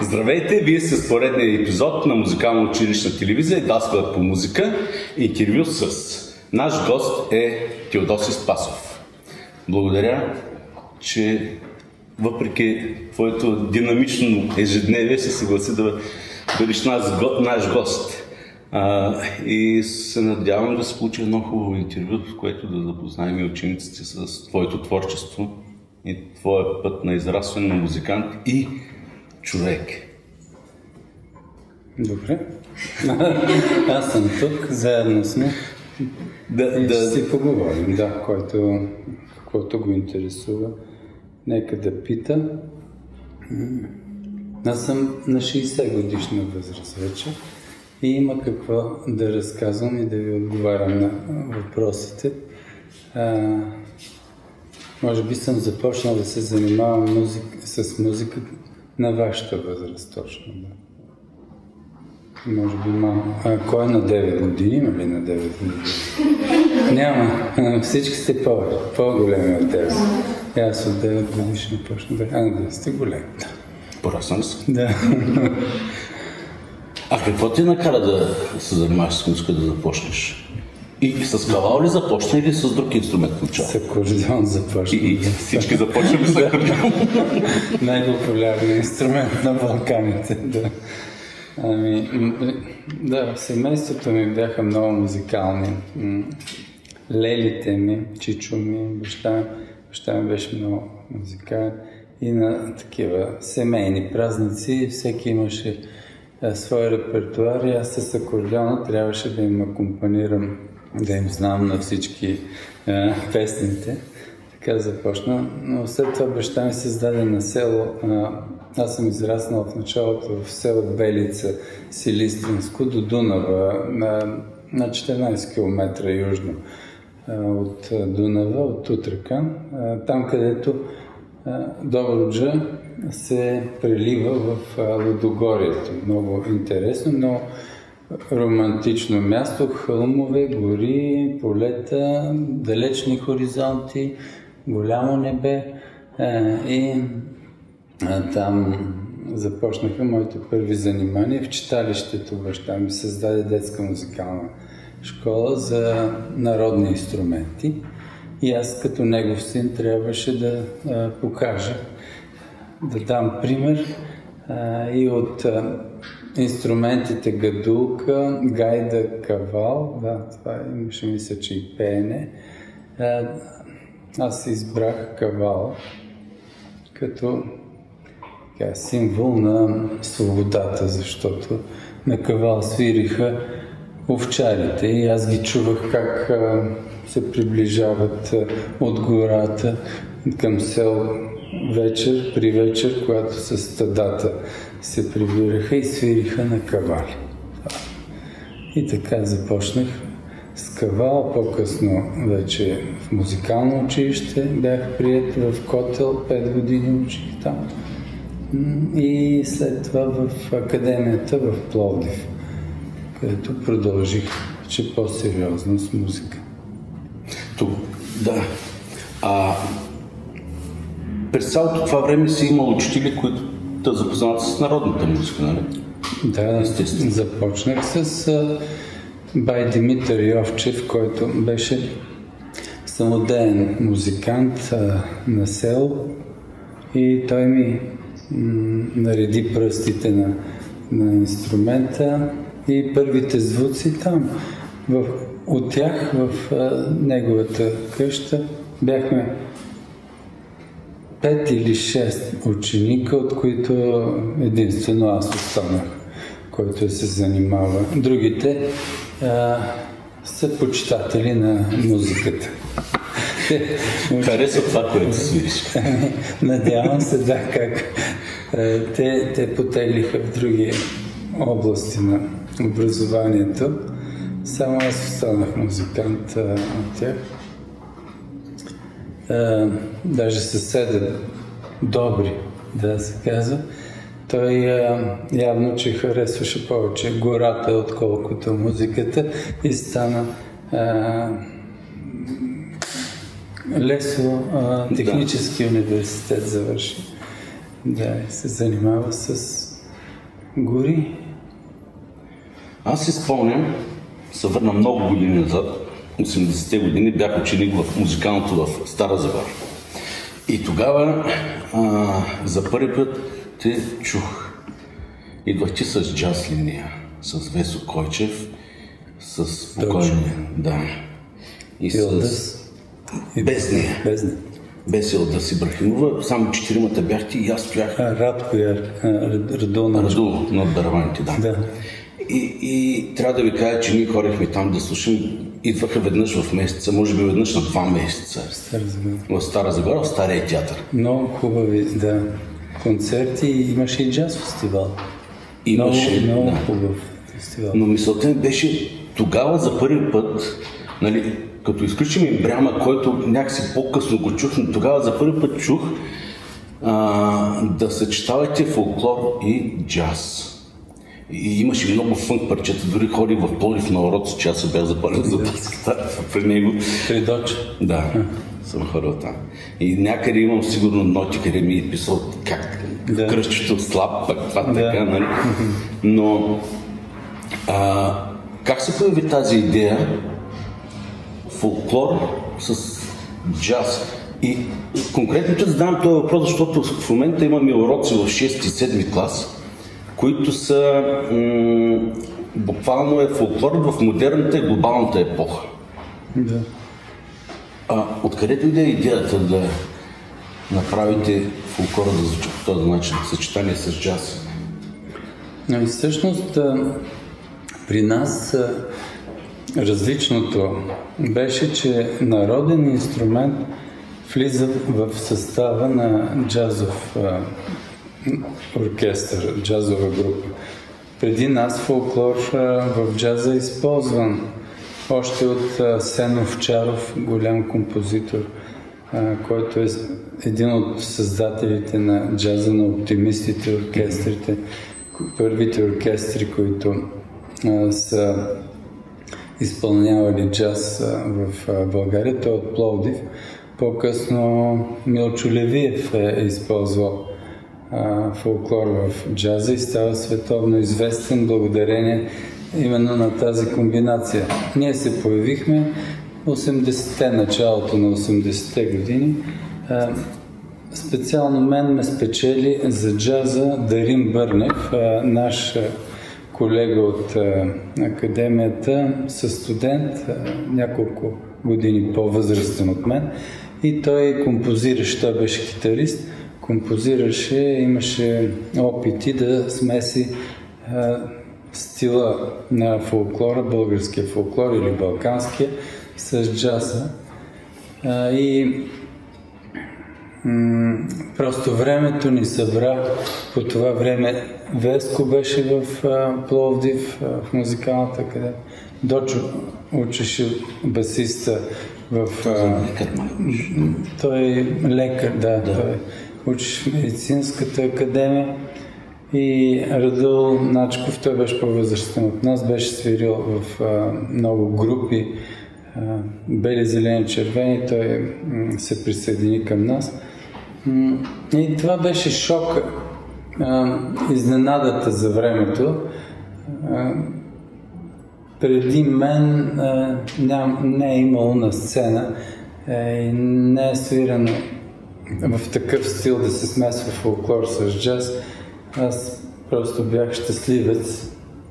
Здравейте, вие сте с поредния епизод на музикална училищна телевизия и Даскалът по музика. Интервю с наш гост е Теодоси Спасов. Благодаря, че въпреки твоето динамично ежедневие се съгласи да бъдеш наш гост. И се надявам да се получи едно хубаво интервю, в което да запознаем и учениците с твоето творчество и твоя път на израстване на музикант и човек. Добре. Аз съм тук, заедно сме. Ще си поговорим, каквото го интересува. Нека да пита. Аз съм на 60 годишна възраст вече и има какво да разказвам и да ви отговарям на въпросите. Може би съм започнал да се занимавам с музика на вашата възраст точно. Да. Може би малко. Кой е на 9 години? Има ли на 9 години? Няма. Всички сте по-големи от теб. Аз от 9 годишни почна да сте големи. Пораснал съм. Да. А какво ти накара да се занимаваш с музика, да започнеш? И с кавал ли започна или с друг инструмент начало? С акордеон започна. И всички започнали с акордеон. Най-популярният инструмент на Балканите. Да. В семейството ми бяха много музикални. Лелите ми, чичо ми, баща ми беше много музикален. И на такива семейни празници всеки имаше свой репертуар и аз с акордеона трябваше да им акомпанирам, да им знам на всички песните. Така започна. Но след това баща ми се създаде на село. Аз съм израснал в началото в село Белица, Силистринско, до Дунава, на 14 км южно от Дунава, от Тутракан. Там, където Добруджа се прелива в Лудогорието. Много интересно, но романтично място, хълмове, гори, полета, далечни хоризонти, голямо небе и там започнаха моите първи занимания. В читалището баща ми създаде детска музикална школа за народни инструменти и аз като негов син трябваше да покажа, да дам пример и от инструментите гадулка, гайда, кавал, това имаше, мисля, че и пеене. Аз избрах кавал като символ на свободата, защото на кавал свириха овчарите и аз ги чувах как се приближават от гората към село при вечер, когато с стадата се прибираха и свириха на кавали. И така започнах с кавал, по-късно вече в музикално училище бях приет в Котел, 5 години учих там. И след това в академията в Пловдив, където продължих вече по-сериозно с музика. Да. През цялото това време си имал учители, които те запознават с народната музика, нали? Да, естествено. Започнах с бай Димитър Йовчев, който беше самодеен музикант на село и той ми нареди пръстите на инструмента и първите звуци там. От тях в неговата къща бяхме 5 или 6 ученика, от които единствено аз останах, който се занимава. Другите са почитатели на музиката. Харесва това, което свириш. Надявам се, как те потеглиха в други области на образованието. Само аз останах музикант от тях. Даже съседа добри, да се казва. Той явно, че харесваше повече гората, отколкото музиката и стана Лесо технически университет завърши. Да, се занимава с Гори. Аз си спомням, се върна много години назад, 80-те години, бях ученик в музикалното в Стара Загора. И тогава за първи път те чух. Идвах ти с джаз линия, с Весо Койчев, с спокойния, да. И с Безния. Без Елдъс Ибрахимова, само 4-мата бяхте и аз стоях. Радко Радул на Дарваните, да. И трябва да ви кажа, че ние ходихме там да слушам. Идваха веднъж в месеца, може би веднъж на 2 месеца. В Стара Загора, в Стария театър. Много хубави, да. Концерти, имаше и джаз фестивал. Имаше, много хубав фестивал. Но мисълта ми беше тогава за първи път, нали, като изключим Ибряма, който някакси по-късно го чух, но тогава за първи път чух да съчетавате фолклор и джаз. И имаше много фънк парчета, дори ходих в Пловдив на урок, че аз се бях запален за таската при него. При Доча? Да, съм ходил там. И някъде имам сигурно ноти, къде ми е писал как кръстчето слаб, пък това така, нали? Но как се появи тази идея фолклор с джаз? И конкретно ще задавам този въпрос, защото в момента имаме уроци в 6-7 клас, които са буквално е фолклор в модерната и глобалната епоха. Да. Откъде дойде идеята да направите фолклора да звучи по този начин, съчетание с джаз? И всъщност при нас различното беше, че народен инструмент влиза в състава на джазов оркестър, джазова група. Преди нас фолклор в джаза е използван още от Сен Овчаров, голям композитор, който е един от създателите на джаза на оптимистите, оркестрите, първите оркестри, които са изпълнявали джаз в България. Той е от Пловдив. По-късно Милчо Левиев е използвал фолклор в джаза и става световно известен благодарение именно на тази комбинация. Ние се появихме 80-те, началото на 80-те години. Специално мен ме спечели за джаза Дарин Бърнев, наш колега от академията, със студент, няколко години по-възрастен от мен. И той композираше, той беше китарист, композираше, имаше опити да смеси стила на фолклора, българския фолклор или балканския, с джаза. И просто времето ни събра. По това време Веско беше в Пловдив, в музикалната академия. Дочо учеше басиста в... Той е лекар, да. Той учеше в медицинската академия. И Радул Начков, той беше по-възрастен от нас, беше свирил в много групи, бели, зелени, червени, той се присъедини към нас. И това беше шок, изненадата за времето. Преди мен не е имало на сцена и не е свирано в такъв стил да се смесва фолклор с джаз. Аз просто бях щастливец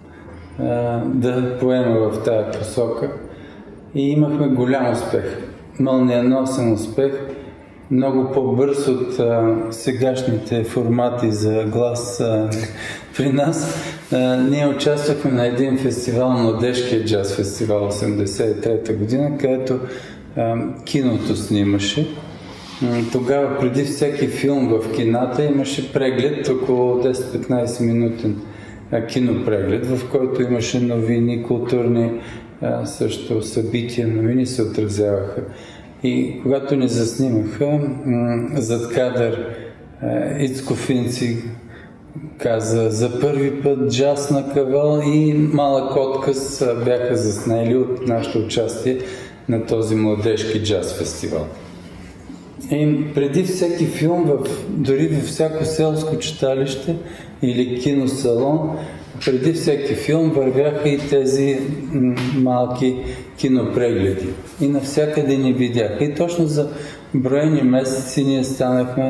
да поема в тая посока и имахме голям успех, мълниеносен успех, много по-бърз от сегашните формати за глас при нас. Ние участвахме на един фестивал, младежкия джаз фестивал 1983 година, където киното снимаше. Тогава преди всеки филм в кината имаше преглед, около 10-15 минутен кинопреглед, в който имаше новини, културни също събития, новини се отразяваха. И когато ни заснимаха, зад кадър Ицко Финци каза: за първи път джаз на Кавел, и малък отказ бяха заснели от нашето участие на този младежки джаз фестивал. И преди всеки филм, дори във всяко селско читалище, или киносалон, преди всеки филм вървяха и тези малки кинопрегледи. И навсякъде ни видяха. И точно за броени месеци ние станахме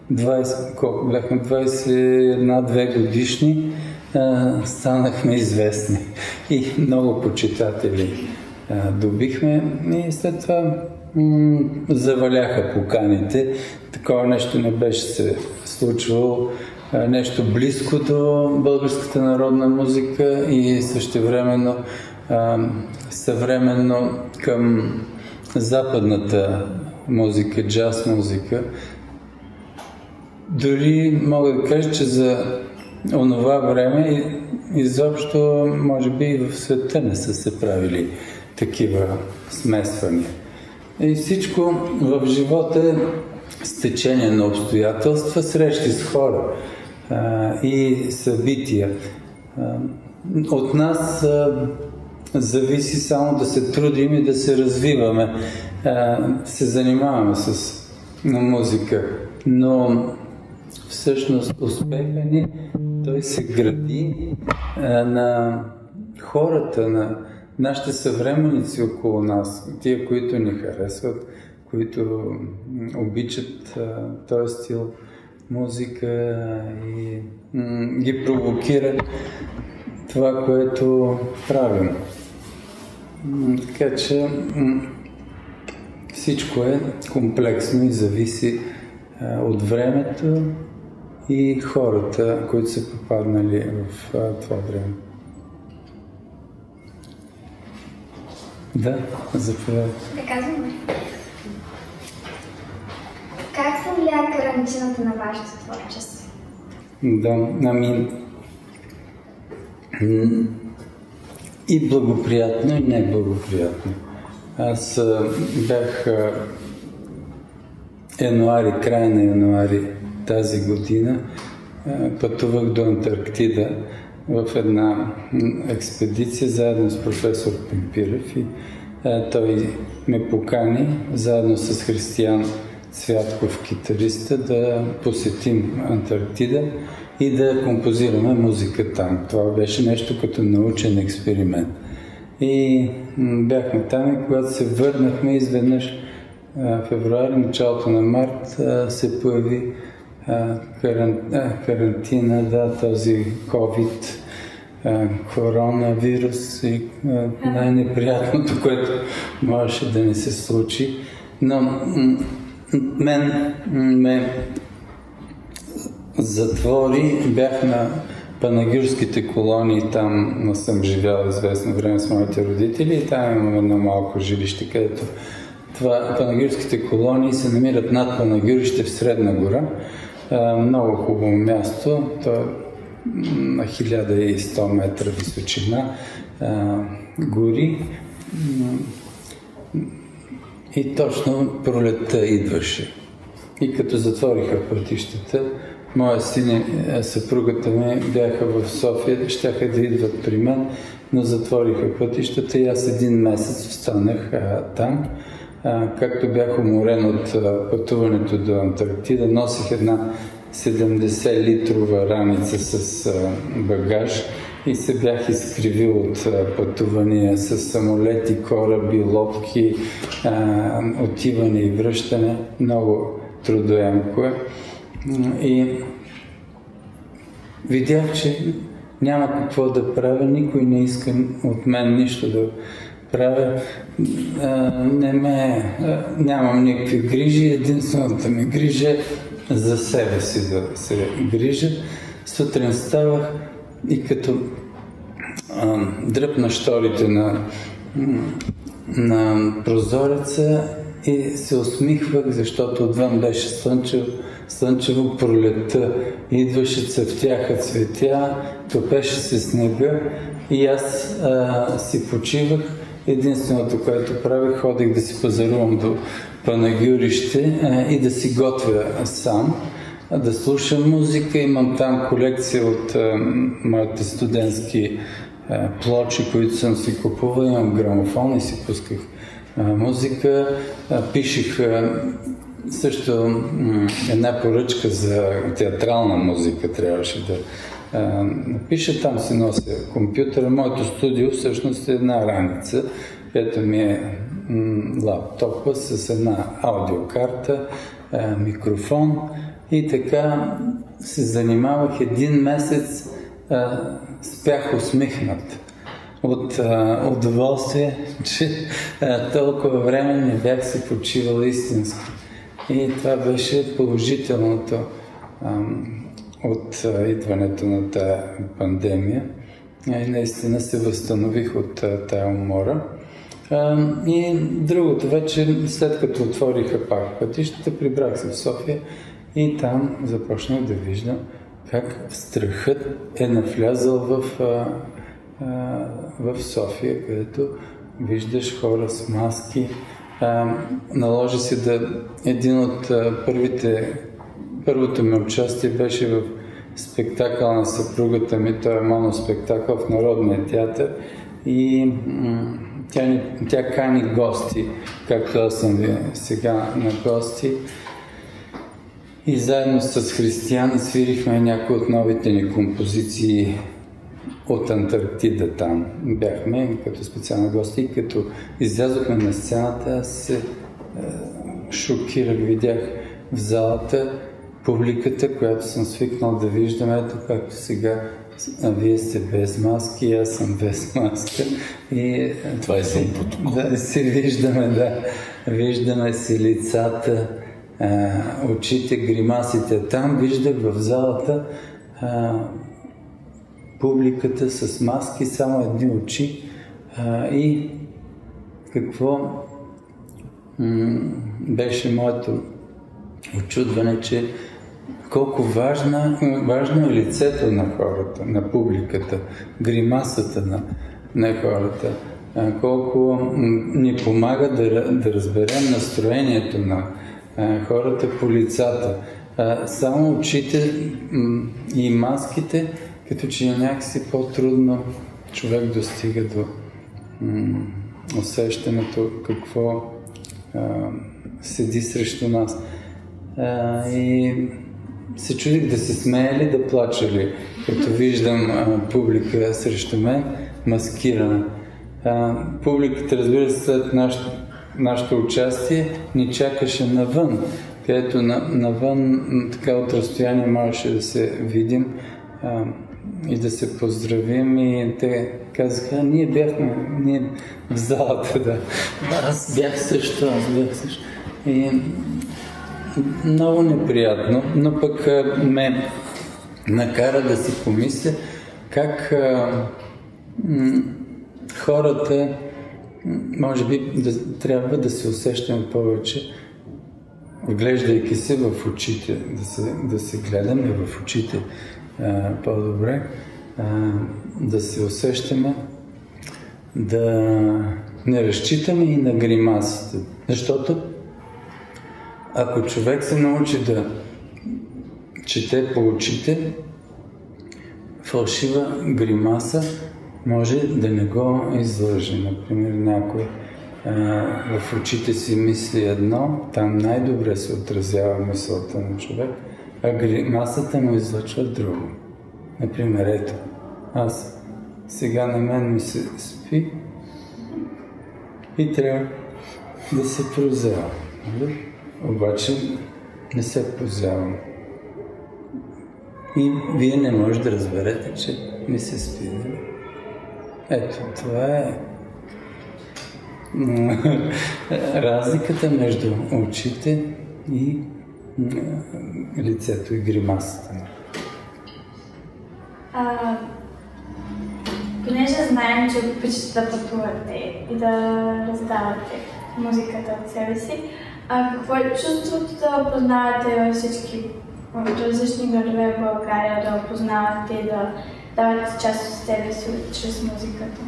21-2 годишни, станахме известни. И много почитатели добихме. И след това заваляха поканите. Такова нещо не беше се случвало. Нещо близко до българската народна музика и същевременно съвременно към западната музика, джаз музика. Дори мога да кажа, че за онова време изобщо, може би и в света не са се правили такива смесвания. И всичко в живота е стечение на обстоятелства, срещи с хора и събития. От нас зависи само да се трудим и да се развиваме, се занимаваме с музика. Но всъщност успеха ни, той се гради на хората, на нашите съвременници около нас, тия, които ни харесват, които обичат този стил музика и ги провокира това, което правим. Така че всичко е комплексно и зависи от времето и хората, които са попаднали в това време. Да, заповядайте. Да казвам ли? Как се влияе карантината на вашето творчество? Да, и благоприятно, и неблагоприятно. Аз бях края на януари тази година, пътувах до Антарктида в една експедиция заедно с професор Пимпирев и той ме покани заедно с Християн Цвятков, китариста, да посетим Антарктида и да композираме музика там. Това беше нещо като научен експеримент. И бяхме там и когато се върнахме, изведнъж февруари, началото на март се появи карантина, този COVID, коронавирус и най-неприятното, което можеше да не се случи. Но мен ме затвори, бях на панагюрските колонии, там съм живял известно време с моите родители и там имам едно малко жилище, където панагюрските колонии се намират над Панагюрище в Средна гора. Много хубаво място, то е на 1100 метра височина, гори и точно пролетта идваше. И като затвориха пътищата, моя син и съпругата ми бяха в София, щяха да идват при мен, но затвориха пътищата и аз един месец останах там. Както бях уморен от пътуването до Антарктида, носих една 70-литрова раница с багаж и се бях изкривил от пътувания с самолети, кораби, лодки, отиване и връщане. Много трудоемко е. И видях, че няма какво да правя, никой не иска от мен нищо да правя. Нямам никакви грижи, единствената ми грижа е за себе си да се грижа. Сутрин ставах и като дръпна шторите на прозореца и се усмихвах, защото отвън беше слънчево, пролетта. Идваше, цъфтяха цветя, топеше се снега и аз си почивах. Единственото, което правих, ходих да си пазарувам до Панагюрище и да си готвя сам, да слушам музика. Имам там колекция от моите студентски плочи, които съм си купувал. Имам грамофон и си пусках музика. Пишех също една поръчка за театрална музика трябваше да напиша. Там си нося компютъра. Моето студио всъщност е една раница, където ми е лаптопа с една аудиокарта, микрофон и така се занимавах един месец, спях усмихнат от удоволствие, че толкова време не бях си почивал истински. И това беше положителното от идването на тая пандемия. И наистина се възстанових от тая умора. И другото вече, след като отвориха пак пътищата, прибрах се в София и там започнах да виждам как страхът е навлязъл в София, където виждаш хора с маски. Наложи се един от първото ми участие беше в спектакъл на съпругата ми, той е моноспектакъл в Народния театър и тя кани гости, както аз съм ви сега на гости. И заедно с Християн свирихме някои от новите ни композиции от Антарктида. Там бяхме като специални гости и като излязохме на сцената, аз се шокирах, видях в залата публиката, която съм свикнал да виждам, ето както сега вие сте без маски, аз съм без маска. И това е за протокол. Да си виждаме си лицата, очите, гримасите. Там виждах в залата публиката с маски, само едни очи. И какво беше моето очудване, че колко важно е лицето на хората, на публиката, гримасата на хората, колко ни помага да разберем настроението на хората по лицата. Само очите и маските, като че някакси по-трудно човек достига до усещането какво седи срещу нас. И се чудих да се смея ли, да плача ли, като виждам публика срещу мен, маскирана. Публиката, разбира се, след нашето участие, ни чакаше навън, където навън така от разстояние можеше да се видим и да се поздравим. И те казаха, ние в залата, да. Аз бях също. И много неприятно, но пък ме накара да си помисля как хората, може би, трябва да се усещаме повече, вглеждайки се в очите, да се гледаме в очите по-добре, да се усещаме, да не разчитаме и на гримасите. Защото ако човек се научи да чете по очите, фалшива гримаса може да не го излъже. Например, някой в очите си мисли едно, там най-добре се отразява мисълта на човек, а гримасата му излъчва друго. Например, ето, аз сега на мен ми се спи и трябва да се прозявам. Обаче не се прозявам. И вие не може да разберете, че ми се спи. Ето, това е разликата между очите и лицето и гримасата. Понеже знаем, че обичате да пътувате и да раздавате музиката от себе си, какво е чувството да опознавате във всички различни градове в България, да опознавате и да давате част от себе си чрез музиката?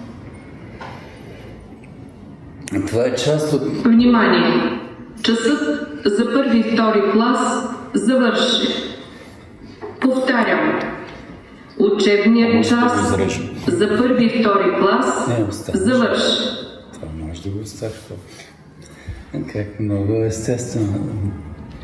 Това е част от... Внимание! Часът за първи и втори клас завърши. Повтарям. Учебният час за първи и втори клас завърши. Това може да го оставиш. Как много естествено.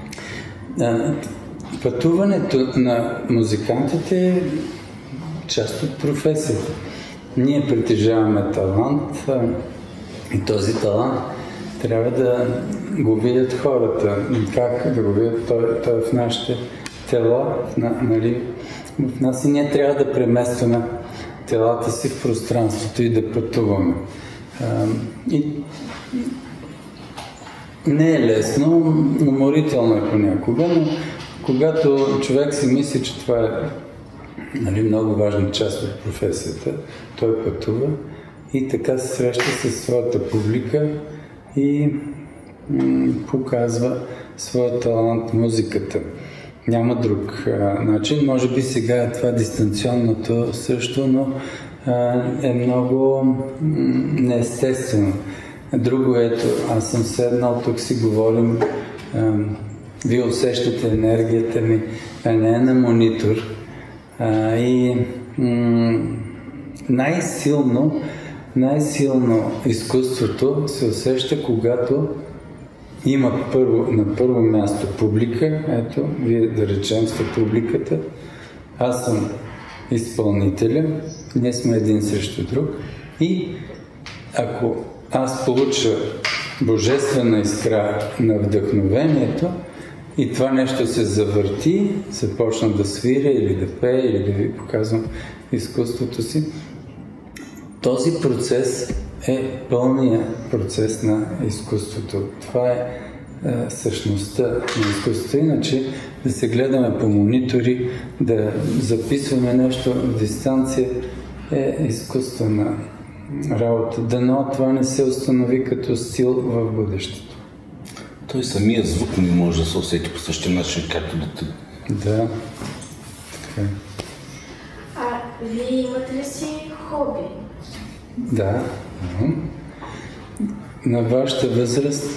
Пътуването на музикантите е част от професията. Ние притежаваме талант и този талант трябва да го видят хората. Как да го видят? Той е в нашите тела, нали? В нас и ние трябва да преместваме телата си в пространството и да пътуваме. И не е лесно, уморително е понякога, но когато човек си мисли, че това е, нали, много важна част от професията, той пътува и така се среща със своята публика и показва своя талант, музиката. Няма друг начин. Може би сега е това дистанционното също, но е много неестествено. Друго ето, аз съм седнал, тук си говорим, вие усещате енергията ми, а не е на монитор. И най-силно изкуството се усеща, когато има на първо място публика. Ето, вие да речем сте публиката, аз съм изпълнителя, ние сме един срещу друг и ако аз получа божествена искра на вдъхновението и това нещо се завърти, започна да свиря или да пее, или да ви показвам изкуството си, този процес е пълния процес на изкуството. Това е същността на изкуството. Иначе да се гледаме по монитори, да записваме нещо в дистанция е изкуствена работа. Дано това не се установи като стил в бъдещето. Той самия звук не може да се усети по същия начин, както да те. Да. Така. Вие имате ли си хоби? Да. На вашата възраст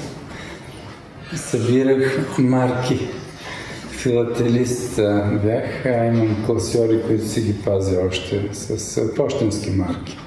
събирах марки. Филателист бях, имам класьори, които си ги пазя още с пощенски марки.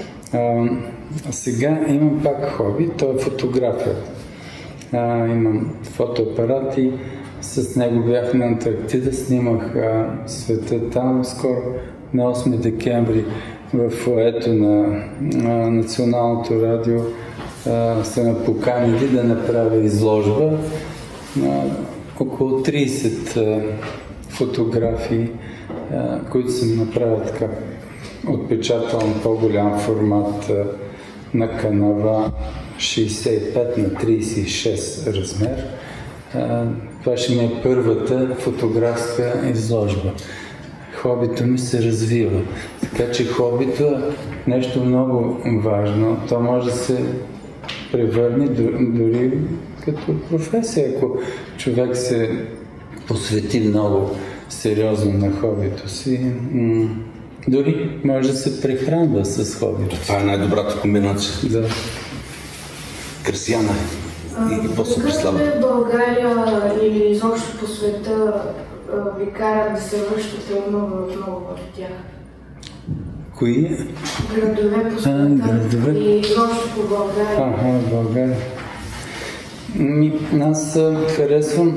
Сега имам пак хоби, то е фотографията. Имам фотоапарат и с него бях на Антарктида, снимах света там. Скоро на 8 декември в фоето на Националното радио са ме поканили да направя изложба. Около 30 фотографии, които съм направил така отпечатан по-голям формат на канава 65 на 36 размер. Това ще ми е първата фотографска изложба. Хобито ми се развива. Така че хобито е нещо много важно. То може да се превърне дори като професия, ако човек се посвети много сериозно на хобито си. Дори може да се прехранва с хобито. Това е най-добрата комбинация. Да. Красяна и после преслава. В България или изобщо по света ви карат да се връщате отново в тях? Кои? Градове по света и изобщо по България. България. Аз харесвам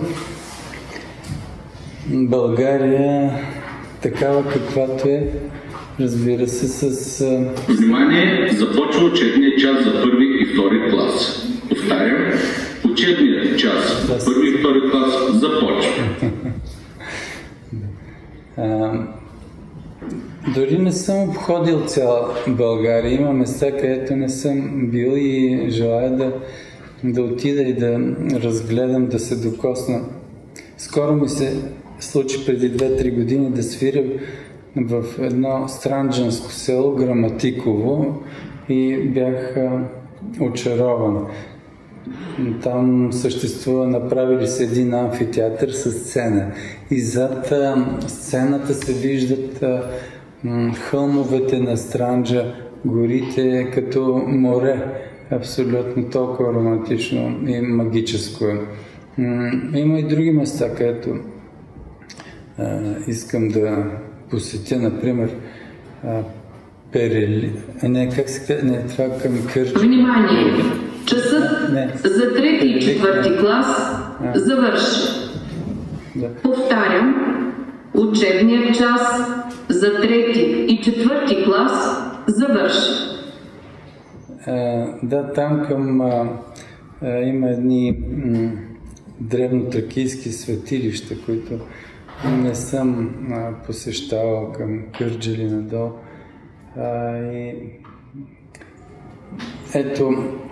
България такава каквато е, разбира се, с... Внимание, започва учебният час за първи и втори клас. Повтарям, учебният час за първи и втори клас започва. Дори не съм обходил цяла България. Има места, където не съм бил и желая да отида и да разгледам, да се докосна. Скоро ми се случи преди 2-3 години да свиря в едно странджанско село, Граматиково, и бях очарован. Там съществува, направили се един амфитеатър с сцена. И зад сцената се виждат хълмовете на Странджа, горите като море. Абсолютно толкова романтично и магическо. Има и други места, където искам да посетя, например, това към Кърджа. Внимание! Часът за трети и четвърти клас завърши. Да. Повтарям, учебният час за 3 и 4 клас завърши. Да, там към има едни древнотракийски светилища, които не съм посещавал към Кърджали надолу. И ето,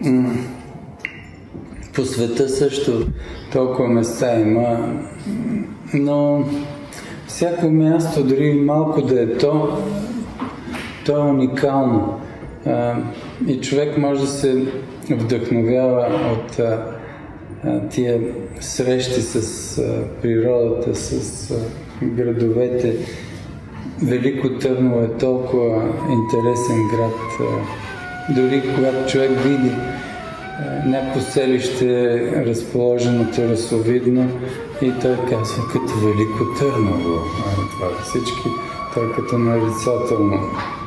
по света също толкова места има, но всяко място, дори малко да е то е уникално. И човек може да се вдъхновява от тия срещи с природата, с градовете. Велико Търново е толкова интересен град. Дори когато човек види някакво селище, разположено терасовидно, и той казва като Велико Търново. Това всички, той като нарицателно